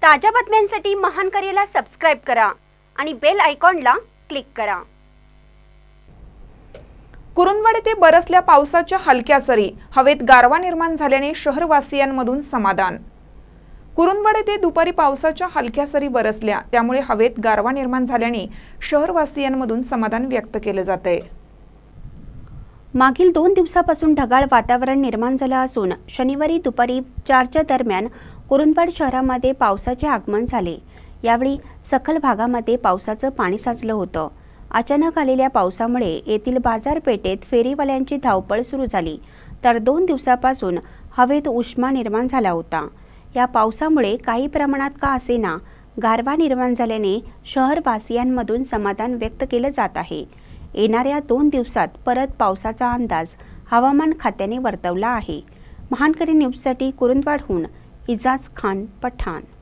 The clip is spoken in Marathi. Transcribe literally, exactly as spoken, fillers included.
ताज्या बातम्यांसाठी महानकर्याला सबस्क्राइब करा आणि बेल आयकॉनला क्लिक करा। कुरुंदवाड येथे बरसल्या पावसाच्या हलक्या सरी, हवेत गारवा निर्माण झाल्याने शहरवासियांमधून समाधान। कुरुंदवाड येथे दुपारी पावसाच्या हलक्या सरी बरसल्या, त्यामुळे हवेत गारवा निर्माण झाल्याने शहरवासियांमधून समाधान व्यक्त केले जाते। मागील दोन दिवसापासून ढगाळ वातावरण निर्माण झाले असून शनिवारी दुपारी चारच्या दरम्यान कुरुंदवाड शहरामध्ये पावसाचे आगमन झाले। यावेळी सखल भागामध्ये पावसाचं पाणी साचलं होतं। अचानक आलेल्या पावसामुळे येथील बाजारपेठेत फेरीवाल्यांची धावपळ सुरू झाली, तर दोन दिवसापासून हवेत उष्मा निर्माण झाला होता। या पावसामुळे काही प्रमाणात का असेना गारवा निर्माण झाल्याने शहरवासियांमधून समाधान व्यक्त केले जात आहे। येणाऱ्या दोन दिवसात परत पावसाचा अंदाज हवामान खात्याने वर्तवला आहे। महानकर्या न्यूजसाठी कुरुंदवाडहून इजाज खान पठाण।